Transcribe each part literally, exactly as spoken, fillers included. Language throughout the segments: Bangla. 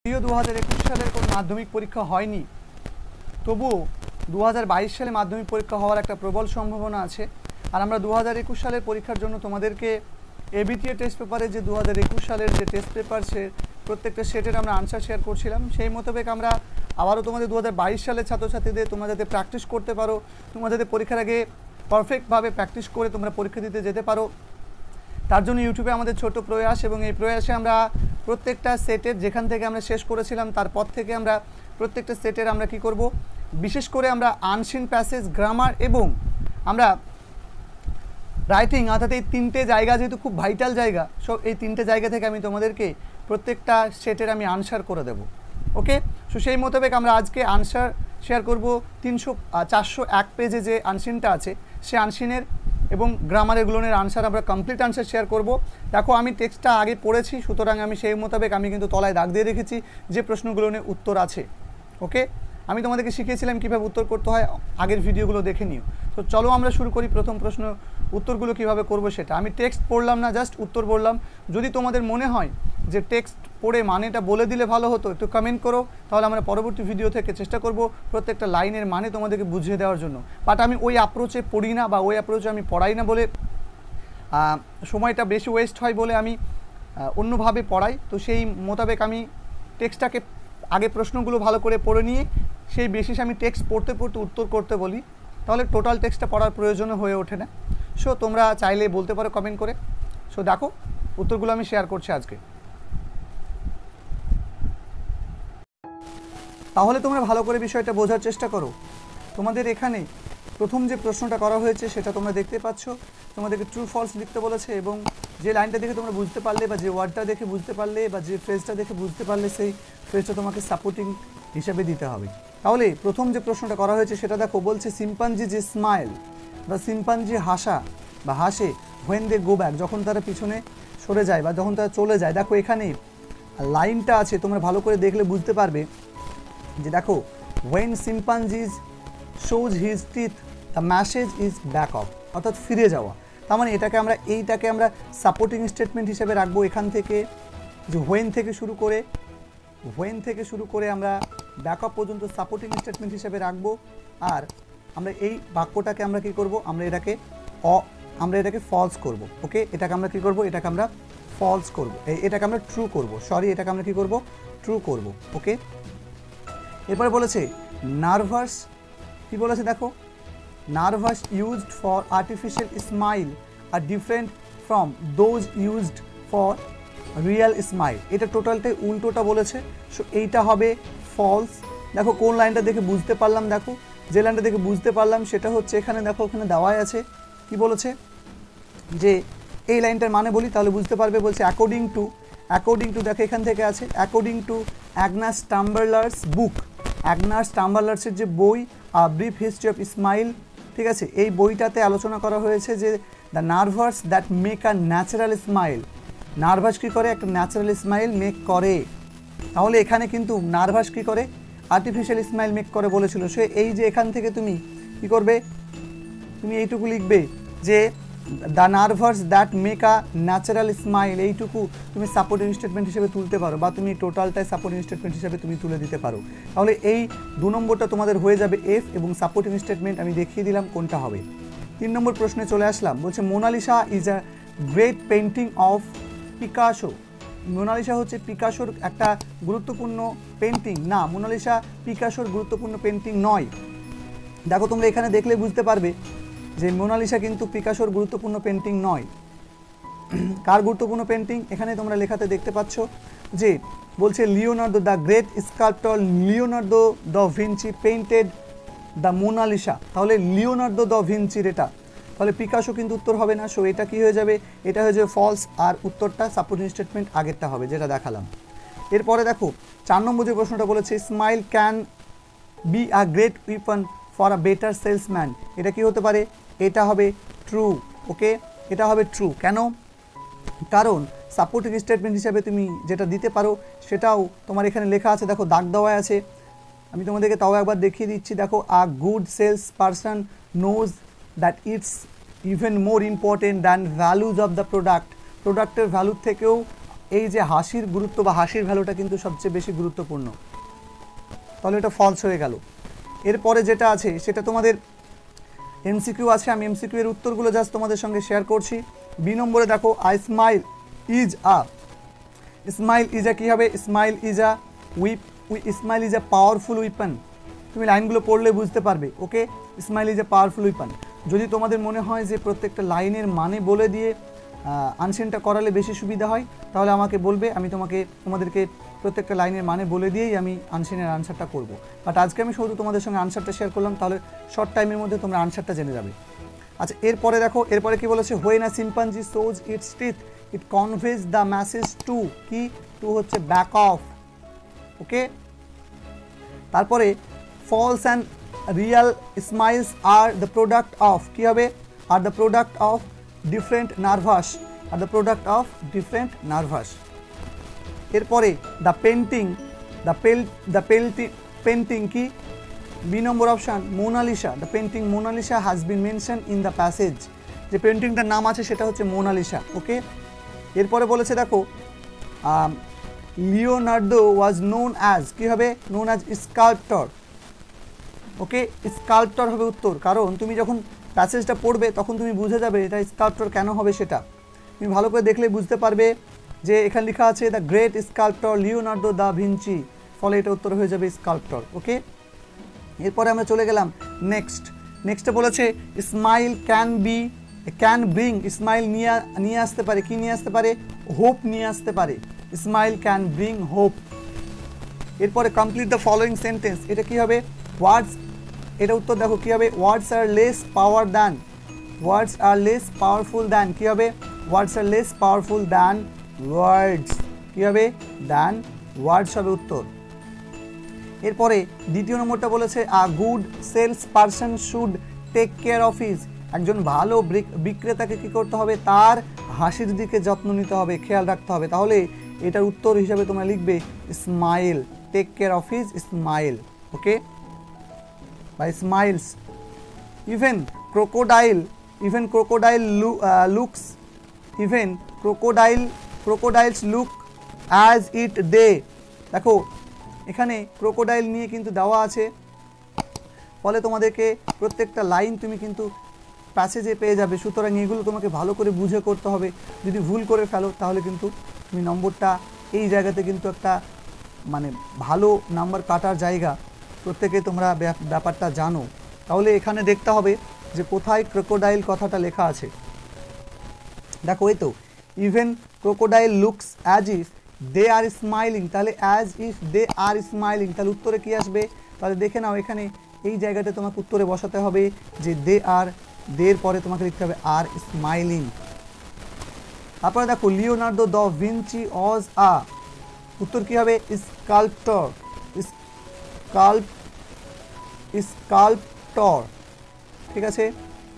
যদিও দু হাজার একুশ সালের কোনো মাধ্যমিক পরীক্ষা হয়নি, তবুও দু হাজার বাইশ সালে মাধ্যমিক পরীক্ষা হওয়ার একটা প্রবল সম্ভাবনা আছে। আর আমরা দু হাজার একুশ সালের পরীক্ষার জন্য তোমাদেরকে এবিটিএ টেস্ট পেপারে যে দু হাজার একুশ সালের যে টেস্ট পেপার সে প্রত্যেকটা সেটের আমরা আনসার শেয়ার করছিলাম, সেই মোতাবেক আমরা আবারও তোমাদের দু হাজার বাইশ সালের ছাত্রছাত্রীদের তোমরা যাতে প্র্যাকটিস করতে পারো, তোমরা যাতে পরীক্ষার আগে পারফেক্টভাবে প্র্যাকটিস করে তোমরা পরীক্ষা দিতে যেতে পারো, তার জন্য ইউটিউবে আমাদের ছোট প্রয়াস। এবং এই প্রয়াসে আমরা প্রত্যেকটা সেটের যেখান থেকে আমরা শেষ করেছিলাম তারপর থেকে আমরা প্রত্যেকটা সেটের আমরা কি করব, বিশেষ করে আমরা আনসিন প্যাসেজ, গ্রামার এবং আমরা রাইটিং, অর্থাৎ এই তিনটে জায়গা যেহেতু খুব ভাইটাল জায়গা, সো এই তিনটে জায়গা থেকে আমি তোমাদেরকে প্রত্যেকটা সেটের আমি আনসার করে দেব। ওকে, সো সেই মোতাবেক আমরা আজকে আনসার শেয়ার করব তিনশো চারশো এক পেজে যে আনসিনটা আছে সে আনসিনের এবং গ্রামারেরগুলোনের আনসার আমরা কমপ্লিট আনসার শেয়ার করব। দেখো আমি টেক্সটটা আগে পড়েছি, সুতরাং আমি সেই মোতাবেক আমি কিন্তু তলায় দাগ দিয়ে রেখেছি যে প্রশ্নগুলোর উত্তর আছে। ওকে, আমি তোমাদেরকে শিখিয়েছিলাম কীভাবে উত্তর করতে হয়, আগের ভিডিওগুলো দেখে নিও। তো চলো আমরা শুরু করি। প্রথম প্রশ্ন উত্তরগুলো কিভাবে করব সেটা আমি টেক্সট পড়লাম না, জাস্ট উত্তর বললাম। যদি তোমাদের মনে হয় যে টেক্সট পড়ে মানেটা বলে দিলে ভালো হতো, একটু কমেন্ট করো, তাহলে আমরা পরবর্তী ভিডিও থেকে চেষ্টা করব প্রত্যেকটা লাইনের মানে তোমাদেরকে বুঝিয়ে দেওয়ার জন্য। বাট আমি ওই অ্যাপ্রোচে পড়ি না বা ওই অ্যাপ্রোচে আমি পড়াই না বলে সময়টা বেশি ওয়েস্ট হয় বলে আমি অন্যভাবে পড়াই। তো সেই মোতাবেক আমি টেক্সটটাকে আগে প্রশ্নগুলো ভালো করে পড়ে নিয়ে সেই বেসিস আমি টেক্সট পড়তে পড়তে উত্তর করতে বলি, তাহলে টোটাল টেক্সটটা পড়ার প্রয়োজন হয়ে ওঠে না। সো তোমরা চাইলে বলতে পারো কমেন্ট করে। সো দেখো উত্তরগুলো আমি শেয়ার করছি আজকে। তাহলে তোমরা ভালো করে বিষয়টা বোঝার চেষ্টা করো। তোমাদের এখানে প্রথম যে প্রশ্নটা করা হয়েছে সেটা তোমরা দেখতে পাচ্ছ, তোমাদেরকে ট্রু ফলস লিখতে বলেছে এবং যে লাইনটা দেখে তোমরা বুঝতে পারলে বা যে ওয়ার্ডটা দেখে বুঝতে পারলে বা যে ফ্রেজটা দেখে বুঝতে পারলে সেই ফ্রেজটা তোমাকে সাপোর্টিং হিসাবে দিতে হবে। তাহলে প্রথম যে প্রশ্নটা করা হয়েছে সেটা দেখো, বলছে সিম্পাঞ্জি যে স্মাইল বা সিম্পাঞ্জি হাসা বা হাসে হোয়েন দে গো ব্যাক, যখন তারা পিছনে সরে যায় বা যখন তারা চলে যায়। দেখো এখানে লাইনটা আছে, তোমরা ভালো করে দেখলে বুঝতে পারবে যে দেখো when chimpanzees shows his teeth the message is back off, অর্থাৎ ফিরে যাওয়া। তার মানে এটাকে আমরা এইটাকে আমরা সাপোর্টিং স্টেটমেন্ট হিসেবে রাখবো। এখান থেকে যে হোয়েন থেকে শুরু করে হোয়েন থেকে শুরু করে আমরা ব্যাক অফ পর্যন্ত সাপোর্টিং স্টেটমেন্ট হিসেবে রাখবো। আর আমরা এই বাক্যটাকে আমরা কি করব, আমরা এটাকে অ আমরা এটাকে ফলস করব। ওকে, এটাকে আমরা কি করব, এটাকে আমরা ফলস করব, এটাকে আমরা ট্রু করব, সরি এটাকে আমরা কি করব, ট্রু করব। ওকে, এরপরে বলেছে নার্ভাস, কি বলেছে দেখো, nerves used for artificial smile আর different from those used for real smile. এটা টোটালটাই উল্টোটা বলেছে, সো এইটা হবে ফলস। দেখো কোন লাইনটা দেখে বুঝতে পারলাম, দেখো যে লাইনটা দেখে বুঝতে পারলাম সেটা হচ্ছে এখানে দেখো ওখানে দেওয়াই আছে, কি বলেছে যে এই লাইনটার মানে বলি তাহলে বুঝতে পারবে। বলছে অ্যাকর্ডিং টু, অ্যাকর্ডিং টু দেখো এখান থেকে আছে অ্যাকর্ডিং টু অ্যাগনাস টাম্বারলার্স বুক, অ্যাগনাস টাম্বারলার্সের যে বই a brief history of smile, ঠিক আছে, এই বইটাতে আলোচনা করা হয়েছে যে the nerves that make a natural smile, nerves কী করে, একটা ন্যাচারাল স্মাইল মেক করে। তাহলে এখানে কিন্তু নার্ভাস কী করে, আর্টিফিশিয়াল স্মাইল মেক করে বলেছিল। সে এই যে এখান থেকে তুমি কী করবে, তুমি এইটুকু লিখবে যে the nerves that make a natural smile, এইটুকু তুমি সাপোর্টিং স্টেটমেন্ট হিসেবে তুলতে পারো বা তুমি টোটালটাই সাপোর্টিং স্টেটমেন্ট হিসেবে তুমি তুলে দিতে পারো। তাহলে এই দু নম্বরটা তোমাদের হয়ে যাবে এফ এবং সাপোর্টিং স্টেটমেন্ট আমি দেখিয়ে দিলাম কোনটা হবে। তিন নম্বর প্রশ্নে চলে আসলাম, বলছে Mona Lisa is a great painting of Picasso. Mona Lisa হচ্ছে পিকাসোর একটা গুরুত্বপূর্ণ পেন্টিং না, মোনালিসা পিকাসোর গুরুত্বপূর্ণ পেন্টিং নয়। দেখো তোমরা এখানে দেখলে বুঝতে পারবে যে মোনালিসা কিন্তু পিকাসোর গুরুত্বপূর্ণ পেন্টিং নয়। কার গুরুত্বপূর্ণ পেন্টিং, এখানে তোমরা লেখাতে দেখতে পাচ্ছ যে বলছে Leonardo the great sculptor Leonardo da Vinci painted the Mona Lisa. তাহলে লিওনার্দো দ্য ভিঞ্চির এটা, তাহলে পিকাসো কিন্তু উত্তর হবে না। সো এটা কি হয়ে যাবে, এটা হয়ে যাবে ফলস, আর উত্তরটা সাপোর্টিং স্টেটমেন্ট আগেরটা হবে যেটা দেখালাম। এরপরে দেখো চার নম্বর যে প্রশ্নটা বলেছে smile can be a great weapon for a better salesman, এটা কি হতে পারে, এটা হবে ট্রু। ওকে, এটা হবে ট্রু। কেন, কারণ সাপোর্টিং স্টেটমেন্ট হিসাবে তুমি যেটা দিতে পারো সেটাও তোমার এখানে লেখা আছে, দেখো দাগ দেওয়া আছে, আমি তোমাদেরকে তাও একবার দেখিয়ে দিচ্ছি। দেখো a good sales person knows that it's even more important than values of the product, প্রোডাক্টের ভ্যালুর থেকেও এই যে হাসির গুরুত্ব বা হাসির ভ্যালুটা কিন্তু সবচেয়ে বেশি গুরুত্বপূর্ণ, তাহলে এটা ফলস হয়ে গেল। এরপরে যেটা আছে সেটা তোমাদের এমসিকিউ আছে, আমি এমসিকিউ এর উত্তরগুলো জাস্ট তোমাদের সঙ্গে শেয়ার করছি। বি নম্বরে দেখো, I smile is a, smile is a কী হবে, smile is a whip, smile is a powerful weapon. তুমি লাইনগুলো পড়লে বুঝতে পারবে। Okay, smile is a powerful weapon. যদি তোমাদের মনে হয় যে প্রত্যেকটা লাইনের মানে বলে দিয়ে আনসারটা করালে বেশি সুবিধা হয়, তাহলে আমাকে বলবে, আমি তোমাকে তোমাদেরকে প্রত্যেকটা লাইনের মানে বলে দিয়েই আমি আনসারের আনসারটা করব। বাট আজকে আমি শুধু তোমাদের সঙ্গে আনসারটা শেয়ার করলাম, তাহলে শর্ট টাইমের মধ্যে তোমরা আনসারটা জেনে যাবে। আচ্ছা, এরপরে দেখো, এরপরে কি বলেছে, when a chimpanzee shows its teeth it conveys the message to, কি টু হচ্ছে ব্যাক অফ। ওকে, তারপরে false and real smiles are the product of, কী হবে, are the product of different nervous, are the product of different nervous. এরপরে the painting, the pale the painting painting কি, B number option Mona Lisa, the painting Mona Lisa has been mention in the passage, যে পেন্টিংটার নাম আছে সেটা হচ্ছে মোনালিসা। ওকে, এরপরে বলেছে দেখো, লিওনার্দো ওয়াজ নোন অ্যাজ, কী হবে, নোন অ্যাজ স্কাল্পটর। ওকে, স্কাল্পটর হবে উত্তর, কারণ তুমি যখন প্যাসেজটা পড়বে তখন তুমি বুঝে যাবে এটা স্কাল্পটর কেন হবে, সেটা তুমি ভালো করে দেখলে বুঝতে পারবে যে এখানে লেখা আছে the great sculptor Leonardo da Vinci, ফলে এটা উত্তর হয়ে যাবে স্কাল্পটর। ওকে, এরপরে আমরা চলে গেলাম নেক্সট। নেক্সটে বলেছে smile can be, can bring, smile নিয়ে নিয়ে আসতে পারে, কি নিয়ে আসতে পারে, হোপ নিয়ে আসতে পারে, স্মাইল ক্যান ব্রিং হোপ। এরপরে কমপ্লিট দ্য ফলোয়িং সেন্টেন্স, এটা কি হবে, ওয়ার্ডস, এটা উত্তর দেখো কী হবে, words are less power than, words are less powerful than, কী হবে, words are less powerful than words, কী হবে, দ্যান ওয়ার্ডস হবে উত্তর। এরপরে দ্বিতীয় নম্বরটা বলেছে a good sales person should take care of his, একজন ভালো বিক্রেতাকে কী করতে হবে, তার হাসির দিকে যত্ন নিতে হবে, খেয়াল রাখতে হবে। তাহলে এটার উত্তর হিসাবে তোমরা লিখবে smile, take care of his smile. Okay, by smiles. Even crocodile, even crocodile lo uh, looks, even crocodile crocodiles look as it they, দেখো এখানে ক্রোকোডাইল নিয়ে কিন্তু দেওয়া আছে, ফলে তোমাদেরকে প্রত্যেকটা লাইন তুমি কিন্তু প্যাসেজে পেয়ে যাবে। সুতরাং এগুলো তোমাকে ভালো করে বুঝে করতে হবে, যদি ভুল করে ফেলো তাহলে কিন্তু তুমি নম্বরটা এই জায়গাতে কিন্তু একটা মানে ভালো নাম্বার কাটার জায়গা, প্রত্যেকে তোমরা ব্যাপারটা জানো। তাহলে এখানে দেখতে হবে যে কোথায় ক্রোকোডাইল কথাটা লেখা আছে। দেখো এই তো, even crocodile looks as if they are smiling, তাহলে as if they are smiling, তাহলে উত্তরে কি আসবে, তাহলে দেখে নাও এখানে এই জায়গাতে তোমাকে উত্তরে বসাতে হবে যে দে আর, দের পরে তোমাকে লিখতে হবে আর স্মাইলিং। তারপরে দেখো Leonardo da Vinci was a, উত্তর কি হবে, স্কাল্পটর, স্কাল্প স্কাল্পটর, ঠিক আছে।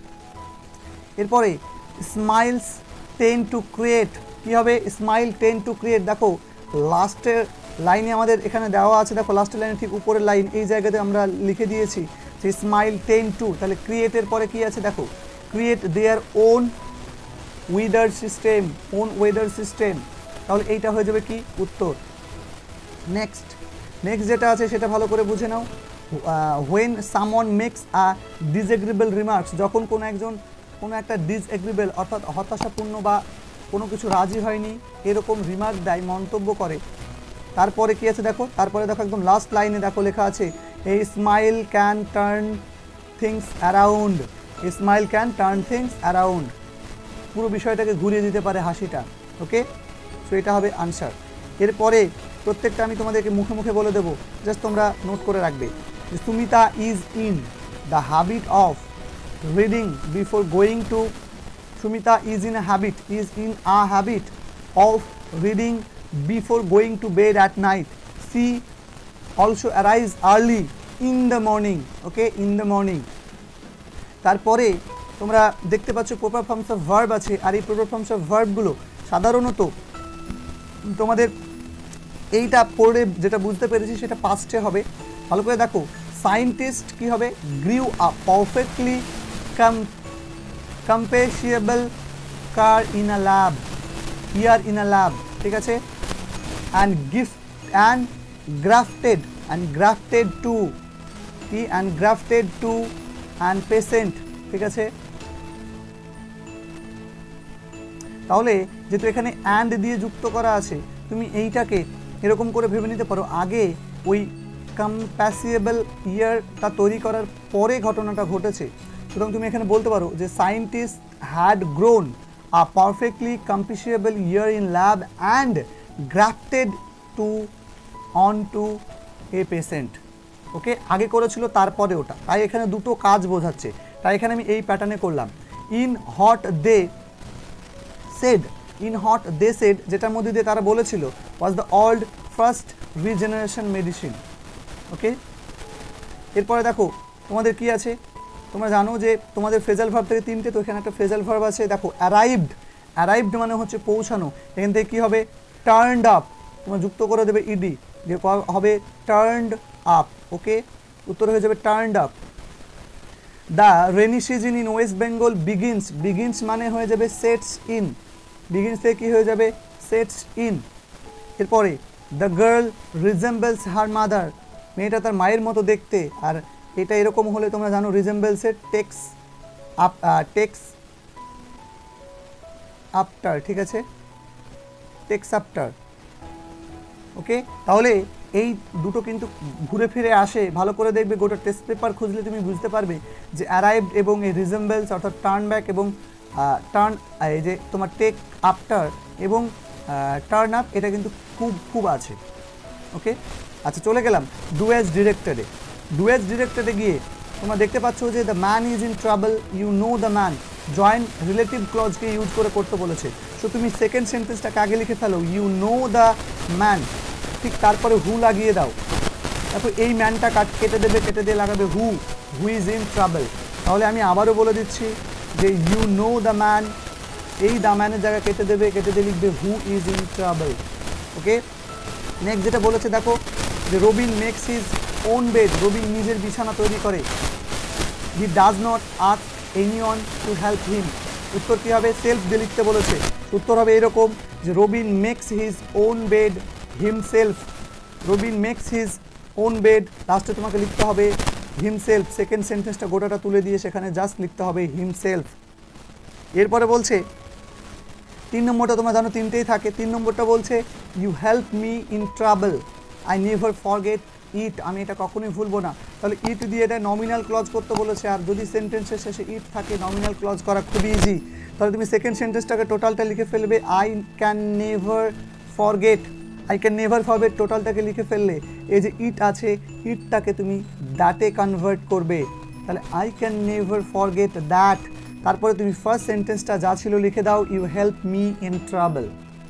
এরপরে স্মাইলস টেন টু ক্রিয়েট, কী হবে, স্মাইল টেন টু ক্রিয়েট, দেখো লাস্টের লাইনে আমাদের এখানে দেওয়া আছে, দেখো লাস্টের লাইনে ঠিক উপরের লাইন এই জায়গাতে আমরা লিখে দিয়েছি যে স্মাইল টেন টু, তাহলে ক্রিয়েটের পরে কি আছে, দেখো create their own weather system, own weather system, তাহলে এইটা হয়ে যাবে কি উত্তর। নেক্সট নেক্সট যেটা আছে সেটা ভালো করে বুঝে নাও, when someone makes a disagreeable remarks, যখন কোনো একজন কোনো একটা ডিসএগ্রিবল অর্থাৎ হতাশাপূর্ণ বা কোনো কিছু রাজি হয়নি এরকম রিমার্ক দেয়, মন্তব্য করে, তারপরে কি আছে দেখো, তারপরে দেখো একদম লাস্ট লাইনে দেখো লেখা আছে a smile can turn things around, a smile can turn things around, পুরো বিষয়টাকে ঘুরিয়ে দিতে পারে হাসিটা। ওকে, সো এটা হবে আনসার। এরপরে প্রত্যেকটা আমি তোমাদেরকে মুখে মুখে বলে দেবো, জাস্ট তোমরা নোট করে রাখবে। Sumita is in the habit of reading before going to, Sumita is in a habit, is in a habit of reading before going to bed at night, she also arise early in the morning, okay, in the morning. তারপরে তোমরা দেখতে পাচ্ছ প্রপার ফর্মস অফ ভার্ব আছে, আর এই প্রপার ফর্মস অফ ভার্বগুলো সাধারণত তোমাদের এইটা পড়ে যেটা বুঝতে পেরেছি সেটা পাস্টে হবে। ভালো করে দেখো, সায়েন্টিস্ট কি হবে, grew up perfectly come compatible car in a lab, ear in a lab, ঠিক আছে, and gift and grafted and grafted to কি and grafted to and patient, ঠিক আছে। তাহলে যেহেতু এখানে অ্যান্ড দিয়ে যুক্ত করা আছে, তুমি এইটাকে এরকম করে ভেবে নিতে পারো, আগে ওই কম্প্যাসিবল ইয়ারটা তৈরি করার পরে ঘটনাটা ঘটেছে। সুতরাং তুমি এখানে বলতে পারো যে scientist had grown a perfectly compatible ear in lab and grafted to on to a patient. Okay, আগে করেছিল তারপরে ওটা, তাই এখানে দুটো কাজ বোঝাচ্ছে, তাই এখানে আমি এই প্যাটার্নে করলাম। In hot they said, in hot they said যেটার মধ্যে দিয়ে তারা বলেছিল was the old first regeneration medicine. Okay, এরপরে দেখো তোমাদের কি আছে, তোমরা জানো যে তোমাদের ফ্রেজাল ভার্ব থেকে তিনটে, তো এখানে একটা ফ্রেজাল ভার্ব আছে। দেখো অ্যারাইভড, অ্যারাইভড মানে হচ্ছে পৌঁছানো, এখান থেকে কী হবে টার্নড আপ, তোমরা যুক্ত করে দেবে ইডি, যে হবে টার্নড আপ। ওকে, উত্তর হয়ে যাবে turned up. The rainy season in West Bengal begins, begins মানে হয়ে যাবে সেটস ইন, বিগিনস থেকে কী হয়ে যাবে সেটস ইন। এরপরে the girl resembles her mother, মেয়েটা তার মায়ের মতো দেখতে, আর এটা এরকম হলে তোমরা জানো রিজেম্বলসের টেক্স আপ টেক্স আফটার, ঠিক আছে, টেক্স আফটার। ওকে, তাহলে এই দুটো কিন্তু ঘুরে ফিরে আসে, ভালো করে দেখবে, গোটা টেস্ট পেপার খুঁজলে তুমি বুঝতে পারবে যে অ্যারাইভড এবং এই রিজেম্বলস অর্থাৎ টার্ন ব্যাক এবং টার্ন এই যে তোমার টেক আফটার এবং টার্ন আপ, এটা কিন্তু খুব খুব আছে। ওকে, আচ্ছা চলে গেলাম ডু অ্যাজ ডিরেক্টেডে। ডু অ্যাজ ডিরেক্টেডে গিয়ে তোমরা দেখতে পাচ্ছ যে the man is in trouble, you know the man, joint relative ক্লজকে ইউজ করে করতে বলেছে। সো তুমি সেকেন্ড সেন্টেন্সটাকে আগে লিখে ফেলো, ইউ নো দ্য ম্যান, ঠিক তারপরে হু লাগিয়ে দাও। তারপর এই ম্যানটা কাট কেটে দেবে, কেটে দিয়ে লাগাবে who, who is in trouble. তাহলে আমি আবারও বলে দিচ্ছি যে ইউ নো দ্য ম্যান, এই দ্য ম্যানের জায়গায় কেটে দেবে, কেটে দিয়ে লিখবে who is in trouble. Okay, next যেটা বলেছে দেখো যে Robin makes his own bed, Robin নিজের বিছানা তৈরি করে। He does not ask anyone to help him, উত্তর কী হবে সেলফ দিয়ে লিখতে বলেছে, উত্তর হবে এরকম যে Robin makes his own bed himself, Robin makes his own bed, লাস্টে তোমাকে লিখতে হবে হিমসেলফ, সেকেন্ড সেন্টেন্সটা গোটাটা তুলে দিয়ে সেখানে জাস্ট লিখতে হবে হিমসেলফ। এরপরে বলছে তিন নম্বরটা, তোমরা জানো তিনটেই থাকে, তিন নম্বরটা বলছে you help me in trouble, I never forget it, আমি এটা কখনোই ভুলবো না। তাহলে ইট দিয়ে এটা নমিনাল ক্লজ করতে বলেছে, আর যদি সেন্টেন্সের শেষে ইট থাকে নমিনাল ক্লজ করা খুবই ইজি। তাহলে তুমি সেকেন্ড সেন্টেন্সটাকে টোটালটা লিখে ফেলবে, I can never forget, I can never forget টোটালটাকে লিখে ফেললে এই যে ইট আছে ইটটাকে তুমি দ্যাটে কনভার্ট করবে, তাহলে I can never forget that. তারপরে তুমি ফার্স্ট সেন্টেন্সটা যা ছিল লিখে দাও, you help me in trouble.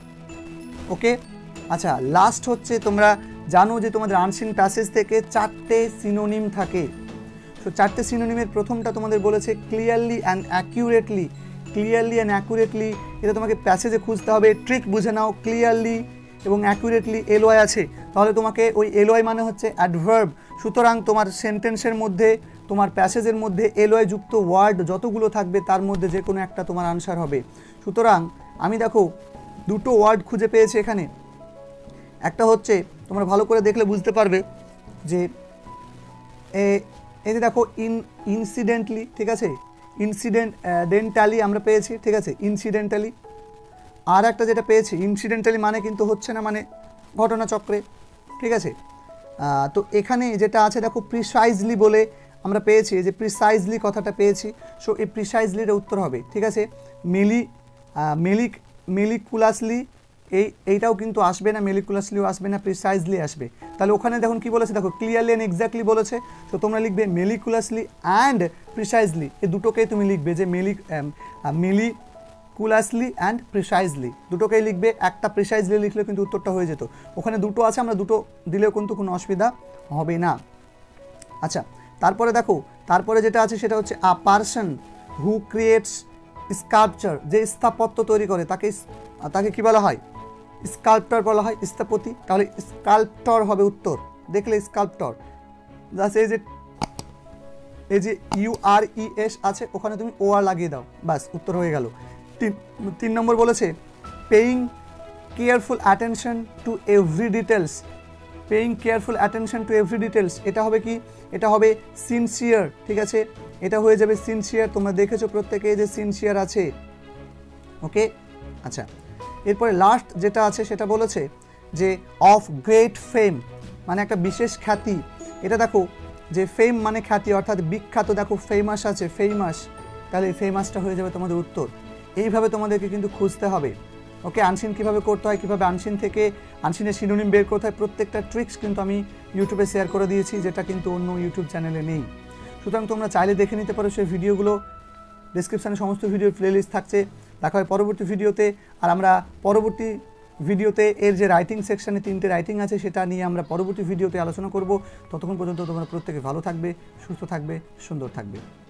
Okay, আচ্ছা লাস্ট হচ্ছে তোমরা জানো যে তোমাদের আনসিন প্যাসেজ থেকে চারটে সিনোনিম থাকে। তো চারটে সিনোনিমের প্রথমটা তোমাদের বলেছে clearly and accurately, clearly and accurately, এটা তোমাকে প্যাসেজে খুঁজতে হবে, ট্রিক বুঝে নাও, ক্লিয়ারলি এবং অ্যাকুরেটলি এলওয়াই আছে, তাহলে তোমাকে ওই এলওয়াই মানে হচ্ছে অ্যাডভার্ব, সুতরাং তোমার সেন্টেন্সের মধ্যে তোমার প্যাসেজের মধ্যে এলওয়াই যুক্ত ওয়ার্ড যতগুলো থাকবে তার মধ্যে যে কোনো একটা তোমার আনসার হবে। সুতরাং আমি দেখো দুটো ওয়ার্ড খুঁজে পেয়েছি এখানে, একটা হচ্ছে তোমরা ভালো করে দেখলে বুঝতে পারবে যে এই যে দেখো ইন ইনসিডেন্টলি, ঠিক আছে, ইনসিডেন্ট ডেন্টালি আমরা পেয়েছি, ঠিক আছে, ইনসিডেন্টালি। আর একটা যেটা পেয়েছি ইনসিডেন্টালি মানে কিন্তু হচ্ছে না, মানে ঘটনাচক্রে, ঠিক আছে। তো এখানে যেটা আছে দেখো প্রিসাইজলি বলে আমরা পেয়েছি, যে প্রিসাইজলি কথাটা পেয়েছি, সো এই প্রিসাইজলির উত্তর হবে, ঠিক আছে, মেলি মেলিক মেলিকুলাসলি, এই এইটাও কিন্তু আসবে না, মেলিকুলাসলিও আসবে না, প্রিসাইজলি আসবে। তাহলে ওখানে দেখুন কি বলেছে দেখো ক্লিয়ারলি অ্যান্ড এক্স্যাক্টলি বলেছে, তো তোমরা লিখবে মেলিকুলাসলি অ্যান্ড প্রিসাইজলি, এই দুটোকেই তুমি লিখবে যে মেলি মেলিকুলাসলি অ্যান্ড প্রিসাইজলি, দুটোকেই লিখবে, একটা প্রিসাইজলি লিখলে কিন্তু উত্তরটা হয়ে যেত, ওখানে দুটো আছে, আমরা দুটো দিলেও কিন্তু কোনো অসুবিধা হবে না। আচ্ছা তারপরে দেখো তারপরে যেটা আছে সেটা হচ্ছে a person who creates sculpture, যে স্থাপত্য তৈরি করে তাকে তাকে কি বলা হয়, স্কাল্পটর বলা হয়, স্থপতি। তাহলে স্কাল্পটর হবে উত্তর, দেখলে স্কাল্পটর, জাস্ট এই যে এই যে ইউ আর ই এস আছে ওখানে তুমি ও আর লাগিয়ে দাও, বাস উত্তর হয়ে গেল। তিন তিন নম্বর বলেছে paying careful attention to every details, paying careful attention to every details, এটা হবে কি, এটা হবে সিনসিয়ার, ঠিক আছে, এটা হয়ে যাবে সিনসিয়ার। তোমরা দেখেছো প্রত্যেকে যে সিনসিয়ার আছে, ওকে। আচ্ছা, এরপরে লাস্ট যেটা আছে সেটা বলেছে যে অফ গ্রেট ফেম, মানে একটা বিশেষ খ্যাতি। এটা দেখো যে ফেম মানে খ্যাতি, অর্থাৎ বিখ্যাত, দেখো ফেমাস আছে, ফেমাস, তাহলে এই ফেমাসটা হয়ে যাবে তোমাদের উত্তর। এইভাবে তোমাদেরকে কিন্তু খুঁজতে হবে, ওকে। আনসিন কীভাবে করতে হয়, কীভাবে আনসিন থেকে আনসিনের সিনোনিম বের করতে হয়, প্রত্যেকটা ট্রিক্স কিন্তু আমি ইউটিউবে শেয়ার করে দিয়েছি, যেটা কিন্তু অন্য ইউটিউব চ্যানেলে নেই। সুতরাং তোমরা চাইলে দেখে নিতে পারো সেই ভিডিওগুলো, ডিসক্রিপশানে সমস্ত ভিডিওর প্লেলিস্ট থাকছে। দেখা হয় পরবর্তী ভিডিওতে। আর আমরা পরবর্তী ভিডিওতে এর যে রাইটিং সেকশানে তিনটে রাইটিং আছে সেটা নিয়ে আমরা পরবর্তী ভিডিওতে আলোচনা করব। ততক্ষণ পর্যন্ত তোমরা প্রত্যেকে ভালো থাকবে, সুস্থ থাকবে, সুন্দর থাকবে।